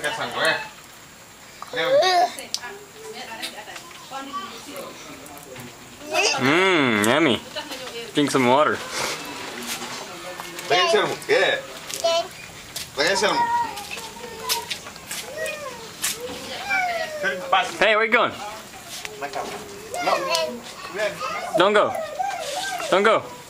kesan gue. Yummy. Drink some water. Pengen sih, ya. Pengen sih. Hey, where you going? No. Don't go. Don't go.